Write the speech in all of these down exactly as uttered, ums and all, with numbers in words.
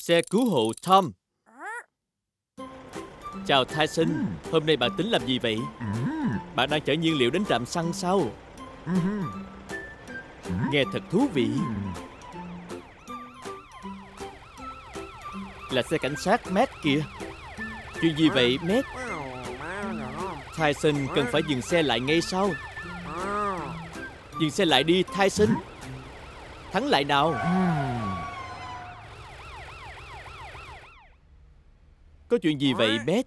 Xe cứu hộ Tom. Chào Tyson, hôm nay bạn tính làm gì vậy? Bạn đang chở nhiên liệu đến trạm xăng sao? Nghe thật thú vị. Là xe cảnh sát Matt kìa. Chuyện gì vậy Matt? Tyson cần phải dừng xe lại ngay sau. Dừng xe lại đi Tyson. Thắng lại nào. Có chuyện gì vậy Beth?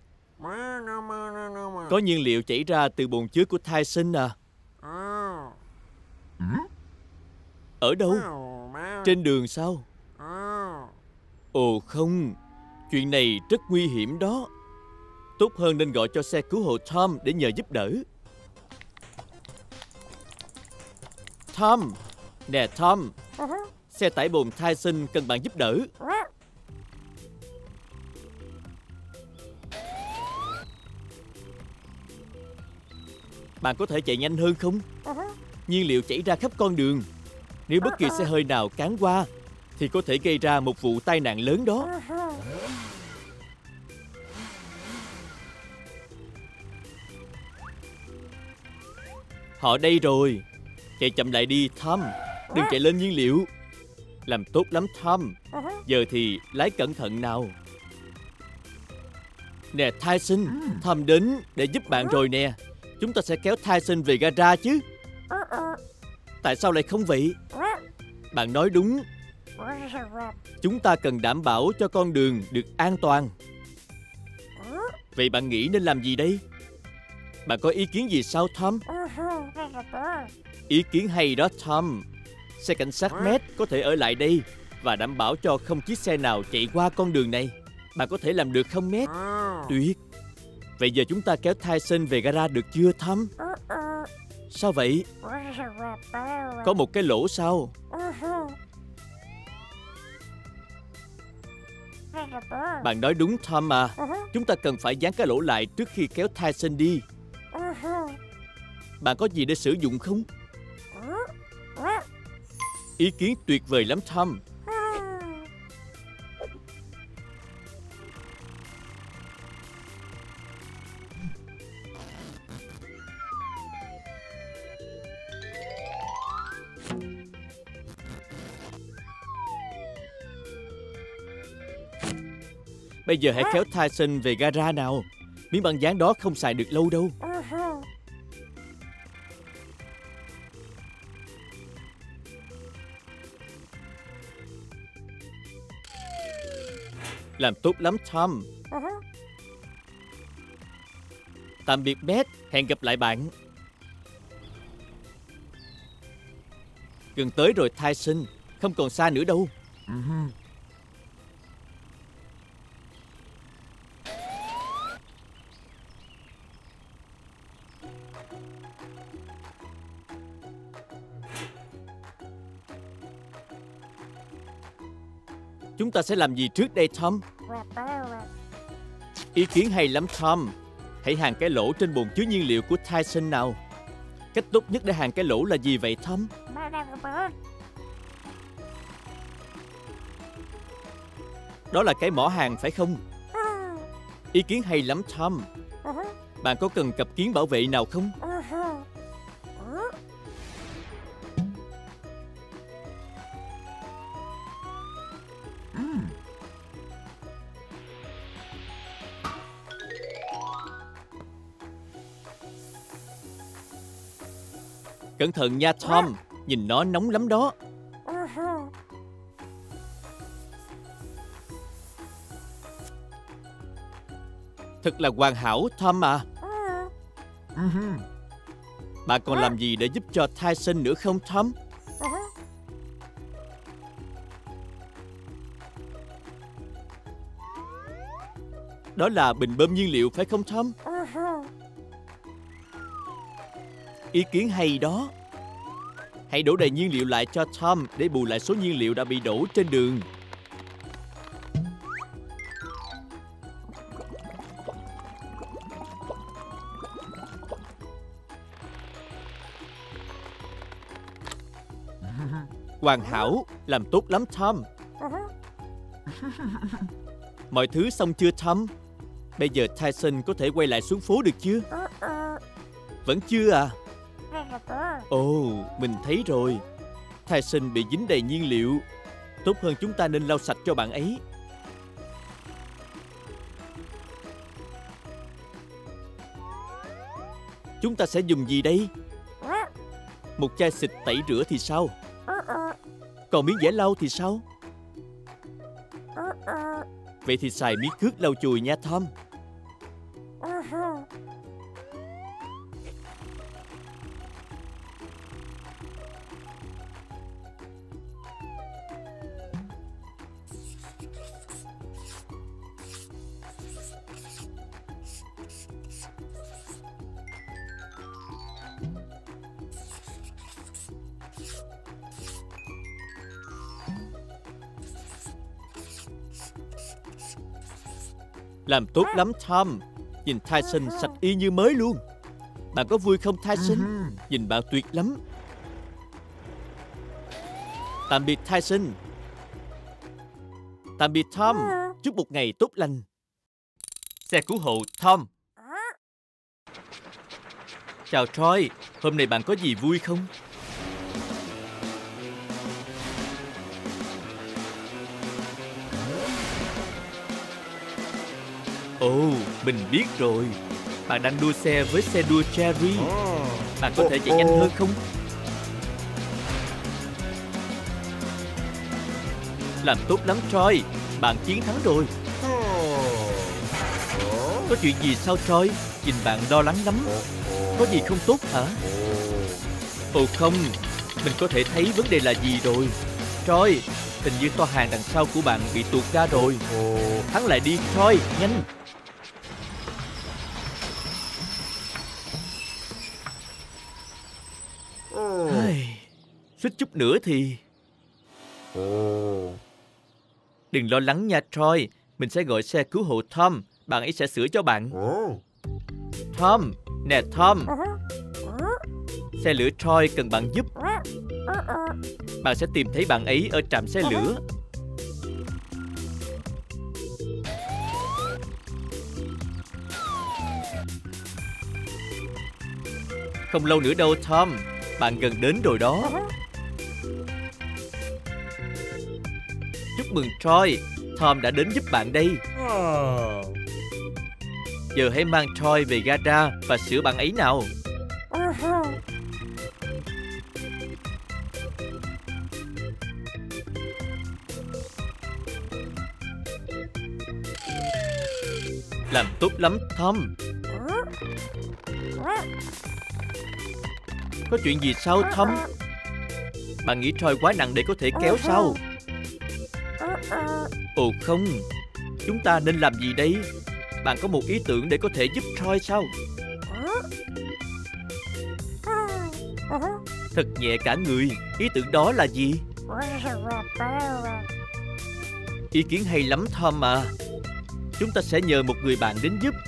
Có nhiên liệu chảy ra từ bồn chứa của Tyson à? Ở đâu? Trên đường sao? Ồ không, chuyện này rất nguy hiểm đó. Tốt hơn nên gọi cho xe cứu hộ Tom để nhờ giúp đỡ. Tom, nè Tom, xe tải bồn Tyson cần bạn giúp đỡ. Bạn có thể chạy nhanh hơn không? Nhiên liệu chảy ra khắp con đường. Nếu bất kỳ xe hơi nào cán qua thì có thể gây ra một vụ tai nạn lớn đó. Họ đây rồi. Chạy chậm lại đi Tom. Đừng chạy lên nhiên liệu. Làm tốt lắm Tom. Giờ thì lái cẩn thận nào. Nè Tyson, Tom đến để giúp bạn rồi nè. Chúng ta sẽ kéo Tyson về gara chứ. Tại sao lại không vậy? Bạn nói đúng. Chúng ta cần đảm bảo cho con đường được an toàn. Vậy bạn nghĩ nên làm gì đây? Bạn có ý kiến gì sao Tom? Ý kiến hay đó Tom. Xe cảnh sát Matt có thể ở lại đây và đảm bảo cho không chiếc xe nào chạy qua con đường này. Bạn có thể làm được không Matt? Tuyệt. Vậy giờ chúng ta kéo Tyson về gara được chưa Tom? Sao vậy? Có một cái lỗ sao? Bạn nói đúng Tom à. Chúng ta cần phải dán cái lỗ lại trước khi kéo Tyson đi. Bạn có gì để sử dụng không? Ý kiến tuyệt vời lắm Tom. Bây giờ hãy kéo Tyson về gara nào. Miếng băng dán đó không xài được lâu đâu. Làm tốt lắm Tom. Tạm biệt Beth. Hẹn gặp lại bạn. Gần tới rồi Tyson. Không còn xa nữa đâu. Chúng ta sẽ làm gì trước đây Tom? Ý kiến hay lắm Tom. Hãy hàn cái lỗ trên bồn chứa nhiên liệu của Tyson nào. Cách tốt nhất để hàn cái lỗ là gì vậy Tom? Đó là cái mỏ hàn phải không? Ý kiến hay lắm Tom. Bạn có cần cặp kiến bảo vệ nào không? Cẩn thận nha Tom. Nhìn nó nóng lắm đó. Thật là hoàn hảo Tom à. Bạn còn làm gì để giúp cho Tyson nữa không Tom? Đó là bình bơm nhiên liệu phải không Tom? Ý kiến hay đó. Hãy đổ đầy nhiên liệu lại cho Tom để bù lại số nhiên liệu đã bị đổ trên đường. Hoàn hảo. Làm tốt lắm Tom. Mọi thứ xong chưa Tom? Bây giờ Tyson có thể quay lại xuống phố được chưa? Vẫn chưa à? Ồ, mình thấy rồi. Tyson bị dính đầy nhiên liệu. Tốt hơn chúng ta nên lau sạch cho bạn ấy. Chúng ta sẽ dùng gì đây? Một chai xịt tẩy rửa thì sao? Còn miếng giẻ lau thì sao? Vậy thì xài miếng cước lau chùi nha Tom. Làm tốt lắm Tom. Nhìn Tyson sạch y như mới luôn. Bạn có vui không Tyson? Nhìn bạn tuyệt lắm. Tạm biệt Tyson. Tạm biệt Tom. Chúc một ngày tốt lành. Xe cứu hộ Tom. Chào Troy. Hôm nay bạn có gì vui không? Ồ, oh, mình biết rồi. Bạn đang đua xe với xe đua Cherry. Bạn có thể chạy nhanh hơn không? Làm tốt lắm Troy. Bạn chiến thắng rồi. Có chuyện gì sao Troy? Nhìn bạn lo lắng lắm. Có gì không tốt hả? Ồ không, mình có thể thấy vấn đề là gì rồi. Troy, hình như toa hàng đằng sau của bạn bị tuột ra rồi. Thắng lại đi Troy, nhanh. Suýt chút nữa thì... Đừng lo lắng nha Troy. Mình sẽ gọi xe cứu hộ Tom. Bạn ấy sẽ sửa cho bạn. Tom, nè Tom. Xe lửa Troy cần bạn giúp. Bạn sẽ tìm thấy bạn ấy ở trạm xe lửa. Không lâu nữa đâu Tom. Bạn gần đến rồi đó. Chúc mừng Troy. Tom đã đến giúp bạn đây. Giờ hãy mang Troy về gara và sửa bạn ấy nào. Làm tốt lắm Tom. Có chuyện gì sao Tom? Bạn nghĩ Troy quá nặng để có thể kéo sao? Ồ không. Chúng ta nên làm gì đây? Bạn có một ý tưởng để có thể giúp Troy sao? Thật nhẹ cả người. Ý tưởng đó là gì? Ý kiến hay lắm Tom à. Chúng ta sẽ nhờ một người bạn đến giúp.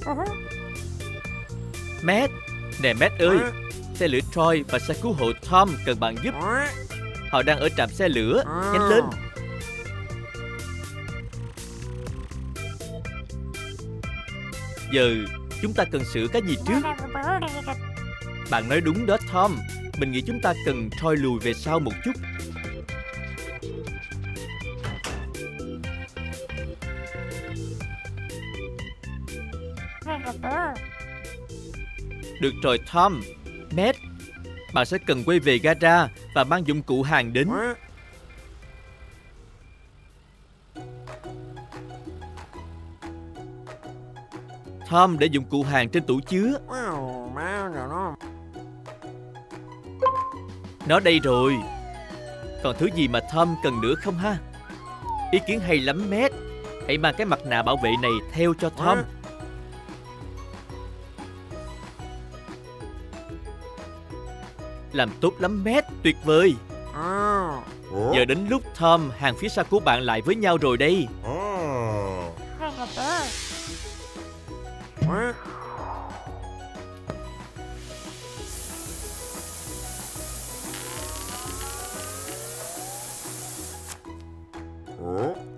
Matt. Nè Matt ơi. Xe lửa Troy và xe cứu hộ Tom cần bạn giúp. Họ đang ở trạm xe lửa. Nhanh lên. Giờ chúng ta cần sửa cái gì trước? Bạn nói đúng đó Tom. Mình nghĩ chúng ta cần Troy lùi về sau một chút. Được rồi Tom. Matt, bạn sẽ cần quay về gara và mang dụng cụ hàng đến. Tom để dụng cụ hàng trên tủ chứa. Nó đây rồi. Còn thứ gì mà Tom cần nữa không ha? Ý kiến hay lắm Matt. Hãy mang cái mặt nạ bảo vệ này theo cho Tom. Làm tốt lắm Matt, tuyệt vời. Giờ đến lúc Tom hàng phía sau của bạn lại với nhau rồi đây.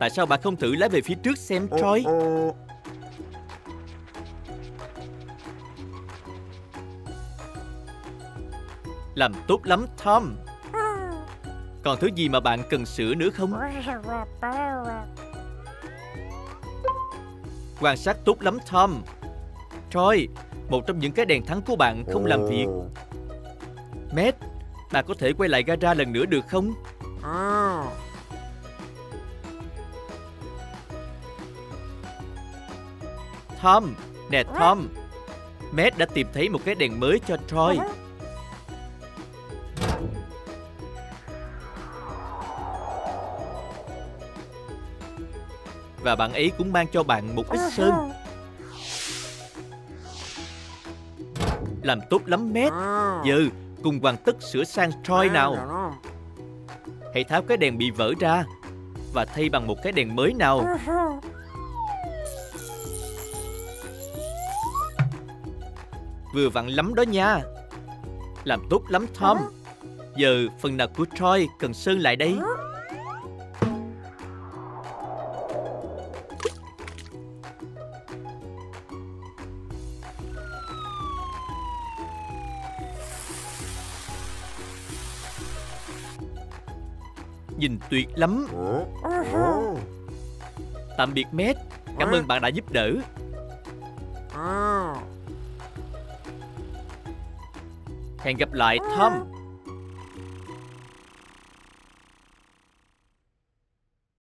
Tại sao bạn không thử lái về phía trước xem, Troy? Làm tốt lắm, Tom. Còn thứ gì mà bạn cần sửa nữa không? Quan sát tốt lắm, Tom. Troy, một trong những cái đèn thắng của bạn không làm việc. Matt, bạn có thể quay lại gara lần nữa được không? Tom, nè Tom, Matt đã tìm thấy một cái đèn mới cho Troy. Và bạn ấy cũng mang cho bạn một ít sơn. Làm tốt lắm, Matt. Giờ cùng hoàn tất sửa sang Troy nào. Hãy tháo cái đèn bị vỡ ra và thay bằng một cái đèn mới nào. Vừa vặn lắm đó nha. Làm tốt lắm, Tom. Giờ phần nào của Troy cần sơn lại đây. Nhìn tuyệt lắm. Tạm biệt, Matt. Cảm ơn bạn đã giúp đỡ. Hẹn gặp lại, Tom.